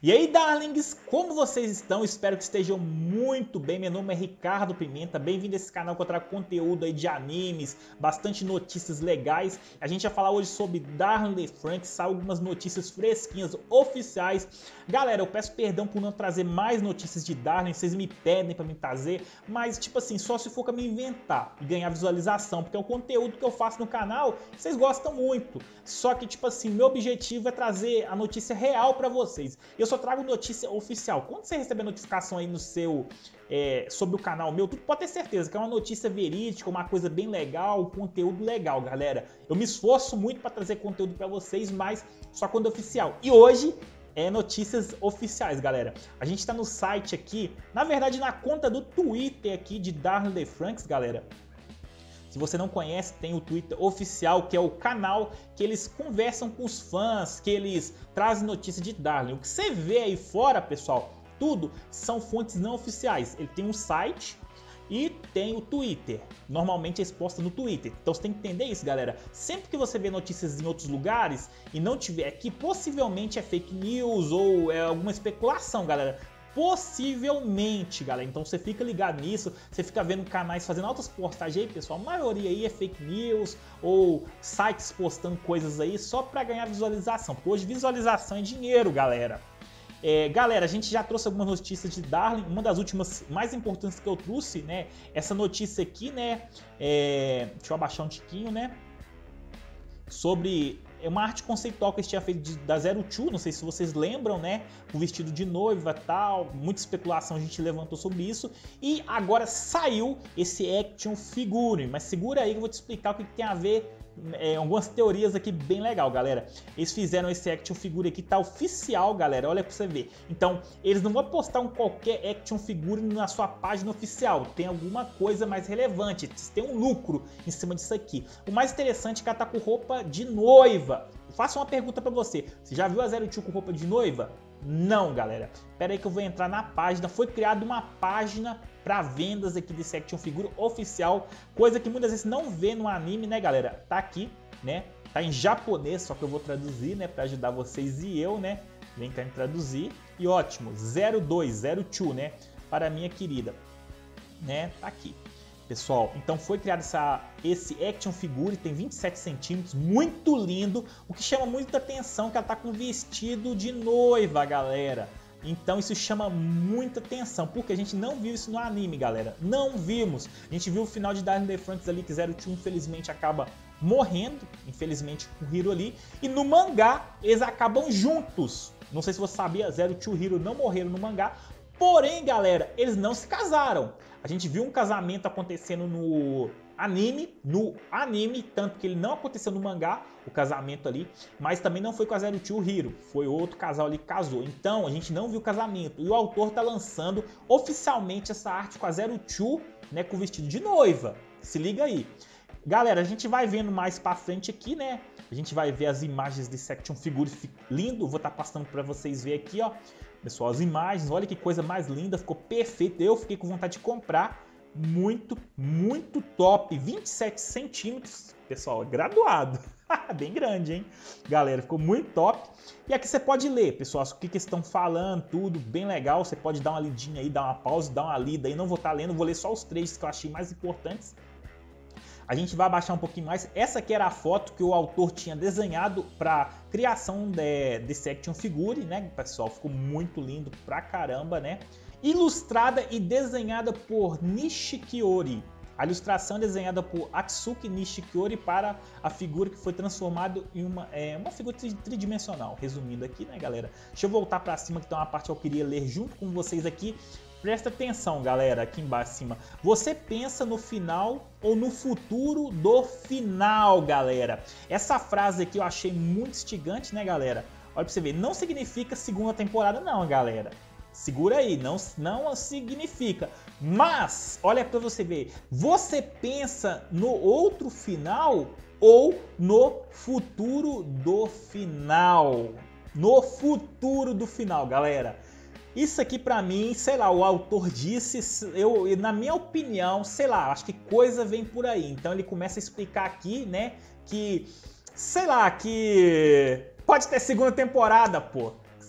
E aí, darlings, como vocês estão? Espero que estejam muito bem. Meu nome é Ricardo Pimenta, bem-vindo a esse canal que eu trago conteúdo aí de animes, bastante notícias legais. A gente vai falar hoje sobre Darling in the Franxx, algumas notícias fresquinhas, oficiais. Galera, eu peço perdão por não trazer mais notícias de Darling, vocês me pedem pra me trazer, mas tipo assim, só se for pra me inventar e ganhar visualização, porque é o conteúdo que eu faço no canal, vocês gostam muito. Só que tipo assim, meu objetivo é trazer a notícia real pra vocês. Eu só trago notícia oficial. Quando você receber notificação aí no seu sobre o canal meu, tudo pode ter certeza que é uma notícia verídica, uma coisa bem legal, conteúdo legal, galera. Eu me esforço muito para trazer conteúdo para vocês, mas só quando é oficial. E hoje é notícias oficiais, galera. A gente está no site aqui, na verdade na conta do Twitter aqui de Darling in the Franxx, galera. Se você não conhece, tem o Twitter oficial, que é o canal que eles conversam com os fãs, que eles trazem notícia de Darling. O que você vê aí fora, pessoal, tudo são fontes não oficiais. Ele tem um site e tem o Twitter. Normalmente é exposta no Twitter. Então você tem que entender isso, galera. Sempre que você vê notícias em outros lugares e não tiver aqui, possivelmente é fake news ou é alguma especulação, galera. Possivelmente, galera. Então você fica ligado nisso, você fica vendo canais fazendo altas postagens aí, pessoal. A maioria aí é fake news ou sites postando coisas aí só para ganhar visualização. Porque hoje visualização é dinheiro, galera. Galera, a gente já trouxe algumas notícias de Darling. Uma das últimas mais importantes que eu trouxe, né? Essa notícia aqui, né? Deixa eu abaixar um tiquinho, né? Sobre uma arte conceitual que eles tinham feito da Zero Two, não sei se vocês lembram, né? O vestido de noiva e tal, muita especulação a gente levantou sobre isso. E agora saiu esse action figure, mas segura aí que eu vou te explicar o que tem a ver, algumas teorias aqui bem legal, galera. Eles fizeram esse action figure aqui, tá oficial, galera, olha pra você ver. Então, eles não vão postar qualquer action figure na sua página oficial, tem alguma coisa mais relevante, tem um lucro em cima disso aqui. O mais interessante é que ela tá com roupa de noiva. Faço uma pergunta pra você já viu a Zero Two com roupa de noiva? Não, galera. Pera aí que eu vou entrar na página. Foi criada uma página para vendas aqui desse action figure oficial, coisa que muitas vezes não vê no anime, né, galera? Tá aqui, né? Tá em japonês, só que eu vou traduzir, né, para ajudar vocês e eu, né? Vem cá me traduzir. E ótimo, 02, né? Para minha querida, né? Tá aqui. Pessoal, então foi criado esse action figure, tem 27 centímetros, muito lindo. O que chama muita atenção é que ela tá com vestido de noiva, galera. Então isso chama muita atenção, porque a gente não viu isso no anime, galera. Não vimos. A gente viu o final de Darling in the Franxx ali, que Zero Two infelizmente acaba morrendo, infelizmente com o Hiro ali. E no mangá eles acabam juntos. Não sei se você sabia, Zero Two e Hiro não morreram no mangá. Porém, galera, eles não se casaram. A gente viu um casamento acontecendo no anime, tanto que ele não aconteceu no mangá, o casamento ali, mas também não foi com a Zero Two Hiro, foi outro casal ali que casou. Então, a gente não viu o casamento. E o autor tá lançando oficialmente essa arte com a Zero Two, né, com o vestido de noiva. Se liga aí. Galera, a gente vai vendo mais pra frente aqui, né? A gente vai ver as imagens desse action figure lindo. Vou estar passando pra vocês verem aqui, ó. Pessoal, as imagens, olha que coisa mais linda, ficou perfeito. Eu fiquei com vontade de comprar. Muito, muito top. 27 centímetros, pessoal, graduado. Bem grande, hein? Galera, ficou muito top. E aqui você pode ler, pessoal, o que eles estão falando, tudo bem legal. Você pode dar uma lidinha aí, dar uma pausa, dar uma lida aí. Não vou estar lendo, vou ler só os trechos que eu achei mais importantes. A gente vai abaixar um pouquinho mais. Essa aqui era a foto que o autor tinha desenhado para criação desse action figure, né, pessoal? Ficou muito lindo pra caramba, né? Ilustrada e desenhada por Nishikiori. A ilustração é desenhada por Atsuki Nishikiori para a figura que foi transformada em uma figura tridimensional. Resumindo aqui, né, galera? Deixa eu voltar para cima, que tem uma parte que eu queria ler junto com vocês aqui. Presta atenção, galera, aqui embaixo, cima. Você pensa no final ou no futuro do final, galera? Essa frase aqui eu achei muito instigante, né, galera? Olha pra você ver, não significa segunda temporada não, galera. Segura aí, não significa. Mas, olha pra você ver, você pensa no outro final ou no futuro do final? No futuro do final, galera. Isso aqui pra mim, sei lá, o autor disse, na minha opinião, sei lá, acho que coisa vem por aí. Então ele começa a explicar aqui, né, que, sei lá, que pode ter segunda temporada, pô.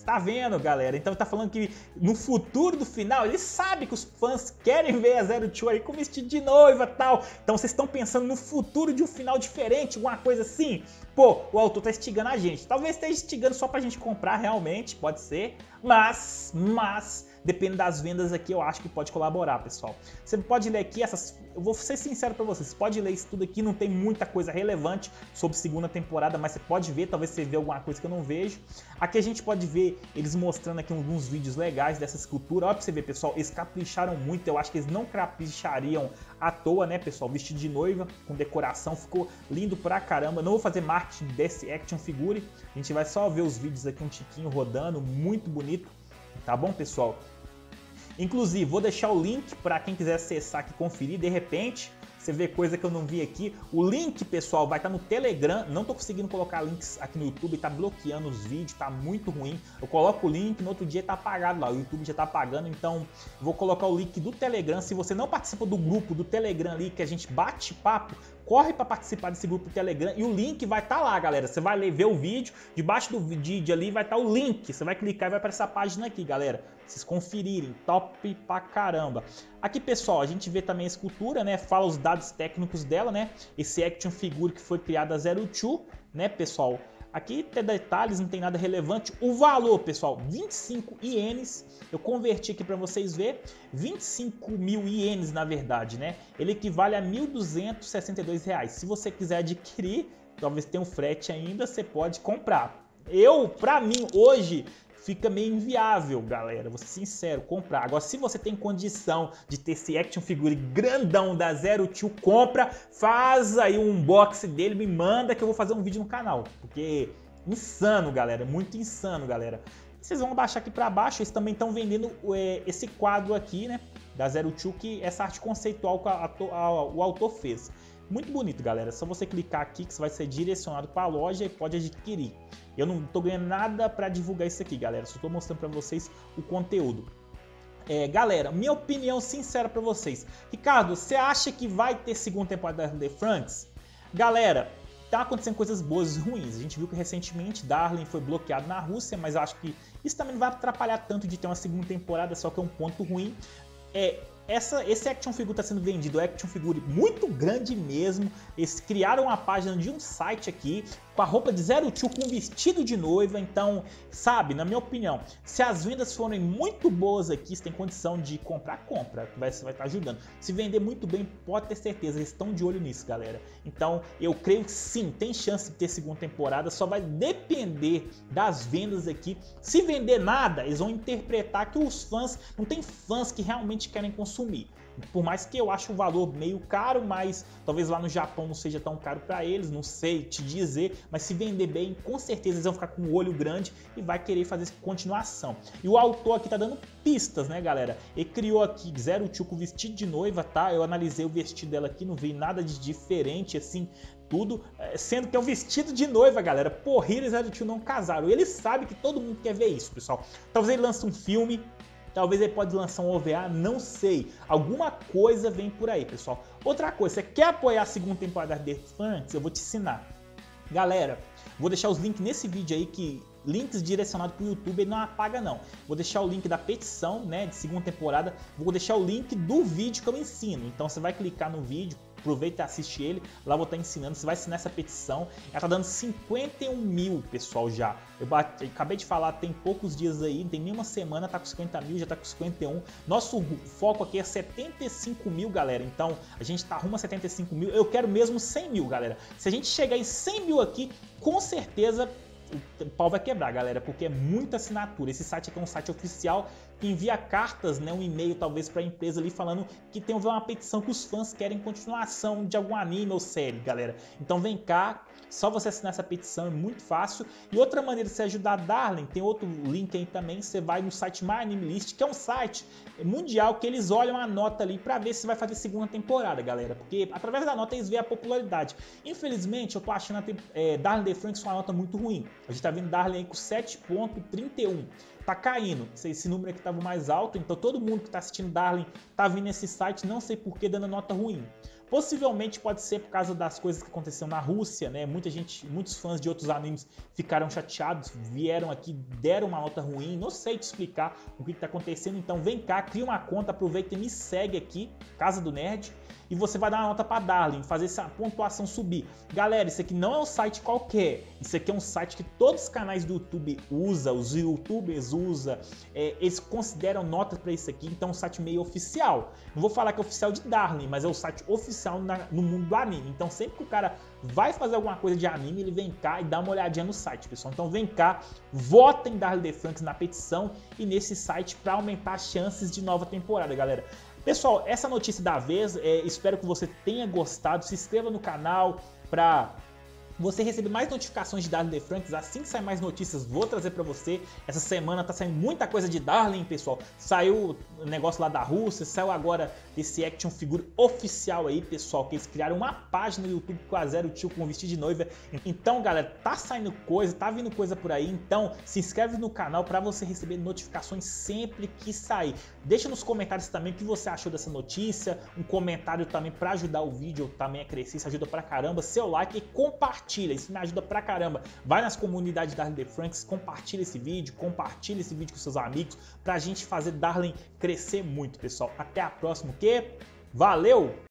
Tá vendo, galera? Então tá falando que no futuro do final, ele sabe que os fãs querem ver a Zero Two aí com vestido de noiva e tal. Então vocês estão pensando no futuro de um final diferente, alguma coisa assim? Pô, o autor tá instigando a gente. Talvez esteja instigando só pra gente comprar realmente, pode ser. Mas, dependendo das vendas aqui, eu acho que pode colaborar, pessoal. Você pode ler aqui essas... Eu vou ser sincero pra vocês, pode ler isso tudo aqui, não tem muita coisa relevante sobre segunda temporada, mas você pode ver, talvez você veja alguma coisa que eu não vejo. Aqui a gente pode ver eles mostrando aqui alguns vídeos legais dessa escultura. Olha pra você ver, pessoal, eles capricharam muito, eu acho que eles não caprichariam à toa, né, pessoal? Vestido de noiva, com decoração, ficou lindo pra caramba. Não vou fazer marketing desse action figure, a gente vai só ver os vídeos aqui, um tiquinho rodando, muito bonito, tá bom, pessoal? Inclusive, vou deixar o link para quem quiser acessar aqui e conferir. De repente, você vê coisa que eu não vi aqui. O link, pessoal, vai estar no Telegram. Não tô conseguindo colocar links aqui no YouTube, tá bloqueando os vídeos, tá muito ruim. Eu coloco o link, no outro dia tá apagado lá. O YouTube já tá apagando, então vou colocar o link do Telegram. Se você não participa do grupo do Telegram ali, que a gente bate papo, corre para participar desse grupo do Telegram e o link vai estar lá, galera. Você vai ver o vídeo, debaixo do vídeo ali vai estar o link. Você vai clicar e vai para essa página aqui, galera. Pra vocês conferirem, top pra caramba. Aqui, pessoal, a gente vê também a escultura, né? Fala os dados técnicos dela, né? Esse action figure que foi criado a Zero Two, né, pessoal? Aqui tem detalhes, não tem nada relevante. O valor, pessoal, 25 ienes. Eu converti aqui para vocês verem. 25 mil ienes, na verdade, né? Ele equivale a R$ 1.262. Se você quiser adquirir, talvez tenha um frete ainda, você pode comprar. Pra mim, hoje, fica meio inviável, galera. Vou ser sincero, comprar. Agora, se você tem condição de ter esse action figure grandão da Zero Two, compra, faz aí um unboxing dele, me manda que eu vou fazer um vídeo no canal. Porque insano, galera. Muito insano, galera. Vocês vão baixar aqui para baixo. Eles também estão vendendo esse quadro aqui, né? Da Zero Two, que essa arte conceitual que o autor fez. Muito bonito, galera. É só você clicar aqui que você vai ser direcionado para a loja e pode adquirir. Eu não tô ganhando nada para divulgar isso aqui, galera. Só tô mostrando para vocês o conteúdo. Galera, minha opinião sincera para vocês. Ricardo, você acha que vai ter segunda temporada da The Franxx? Galera, tá acontecendo coisas boas e ruins. A gente viu que recentemente Darling foi bloqueado na Rússia, mas eu acho que isso também não vai atrapalhar tanto de ter uma segunda temporada, só que é um ponto ruim. Esse action figure está sendo vendido, é action figure muito grande mesmo. Eles criaram uma página de um site aqui com a roupa de Zero Two com vestido de noiva. Então, sabe, na minha opinião, se as vendas forem muito boas aqui, você tem condição de comprar, compra, vai estar ajudando. Se vender muito bem, pode ter certeza, eles estão de olho nisso, galera. Então, eu creio que sim, tem chance de ter segunda temporada, só vai depender das vendas aqui. Se vender nada, eles vão interpretar que os fãs, não tem fãs que realmente querem consumir. Por mais que eu ache o valor meio caro, mas talvez lá no Japão não seja tão caro para eles, não sei te dizer, mas se vender bem, com certeza eles vão ficar com o olho grande e vai querer fazer continuação. E o autor aqui tá dando pistas, né, galera? Ele criou aqui Zero Two com vestido de noiva, tá? Eu analisei o vestido dela aqui, não vi nada de diferente, assim, tudo, sendo que é um vestido de noiva, galera. Porra, eles e Zero Two não casaram. Ele sabe que todo mundo quer ver isso, pessoal. Talvez ele lance um filme, talvez ele pode lançar um OVA, não sei. Alguma coisa vem por aí, pessoal. Outra coisa, você quer apoiar a segunda temporada da The Franxx? Eu vou te ensinar. Galera, vou deixar os links nesse vídeo aí, que links direcionados para o YouTube ele não apaga não. Vou deixar o link da petição, né, de segunda temporada. Vou deixar o link do vídeo que eu ensino. Então você vai clicar no vídeo, aproveita e assiste ele. Lá eu vou estar ensinando, você vai assinar essa petição. Ela tá dando 51 mil, pessoal, já. Eu acabei de falar, tem poucos dias aí, não tem nenhuma semana, tá com 50 mil, já tá com 51. Nosso foco aqui é 75 mil, galera. Então, a gente tá rumo a 75 mil. Eu quero mesmo 100 mil, galera. Se a gente chegar em 100 mil aqui, com certeza o pau vai quebrar, galera, porque é muita assinatura. Esse site aqui é um site oficial que envia cartas, né, um e-mail talvez para a empresa ali falando que tem uma petição que os fãs querem continuação de algum anime ou série, galera. Então vem cá, só você assinar essa petição, é muito fácil. E outra maneira de você ajudar a Darling, tem outro link aí também, você vai no site My Anime List, que é um site mundial que eles olham a nota ali para ver se vai fazer segunda temporada, galera, porque através da nota eles veem a popularidade. Infelizmente, eu tô achando a Darling The Franxx com uma nota muito ruim. A gente tá vendo Darling aí com 7.31. tá caindo. Esse número aqui estava mais alto, então todo mundo que está assistindo Darling tá vindo nesse site, não sei por que dando nota ruim. Possivelmente pode ser por causa das coisas que aconteceram na Rússia, né? Muitos fãs de outros animes ficaram chateados, vieram aqui, deram uma nota ruim. Não sei te explicar o que está acontecendo. Então vem cá, cria uma conta, aproveita e me segue aqui, Casa do Nerd, e você vai dar uma nota para Darling, fazer essa pontuação subir. Galera, isso aqui não é um site qualquer. Isso aqui é um site que todos os canais do YouTube usam, os YouTubers usam, eles consideram notas para isso aqui. Então é um site meio oficial. Não vou falar que é oficial de Darling, mas é o site oficial no mundo do anime. Então sempre que o cara vai fazer alguma coisa de anime, ele vem cá e dá uma olhadinha no site, pessoal. Então vem cá, votem Darling The Franxx na petição e nesse site para aumentar as chances de nova temporada, galera. Pessoal, essa notícia da vez, espero que você tenha gostado. Se inscreva no canal para você receber mais notificações de Darling The Franxx. Assim que sair mais notícias, vou trazer para você. Essa semana tá saindo muita coisa de Darling, pessoal. Saiu o negócio lá da Rússia, saiu agora esse action figure oficial aí, pessoal, que eles criaram uma página no YouTube com a Zero Tio com vestido de noiva. Então, galera, tá saindo coisa, tá vindo coisa por aí. Então, se inscreve no canal para você receber notificações sempre que sair. Deixa nos comentários também o que você achou dessa notícia. Um comentário também para ajudar o vídeo também a crescer, isso ajuda pra caramba. Seu like e compartilha. Isso me ajuda pra caramba. Vai nas comunidades Darling The Franxx, compartilha esse vídeo com seus amigos pra gente fazer Darling crescer muito, pessoal. Até a próxima, que valeu!